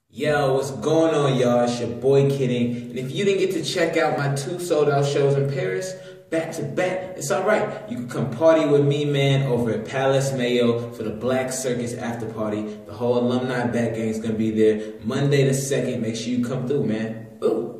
Yo, what's going on, y'all? It's your boy Kidding. And if you didn't get to check out my 2 sold-out shows in Paris, back to back, it's alright. You can come party with me, man, over at Palais, Maillot for the BlackCircus after party. The whole alumni back gang's gonna be there Monday the 2nd. Make sure you come through, man. Ooh.